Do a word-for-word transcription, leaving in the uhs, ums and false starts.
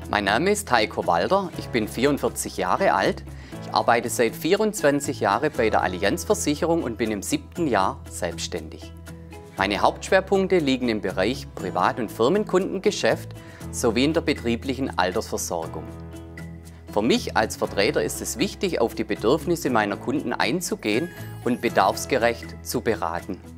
Mein Name ist Heiko Walder, ich bin vierundvierzig Jahre alt. Ich arbeite seit vierundzwanzig Jahren bei der Allianz Versicherung und bin im siebten Jahr selbstständig. Meine Hauptschwerpunkte liegen im Bereich Privat- und Firmenkundengeschäft sowie in der betrieblichen Altersversorgung. Für mich als Vertreter ist es wichtig, auf die Bedürfnisse meiner Kunden einzugehen und bedarfsgerecht zu beraten.